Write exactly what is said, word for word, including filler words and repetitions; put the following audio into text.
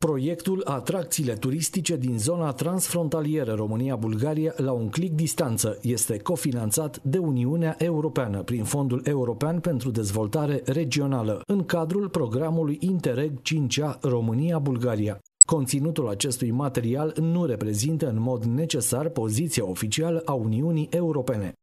Proiectul Atracțiile turistice din zona transfrontalieră România-Bulgaria la un clic distanță este cofinanțat de Uniunea Europeană prin Fondul European pentru Dezvoltare Regională în cadrul programului Interreg cinci A România-Bulgaria. Conținutul acestui material nu reprezintă în mod necesar poziția oficială a Uniunii Europene.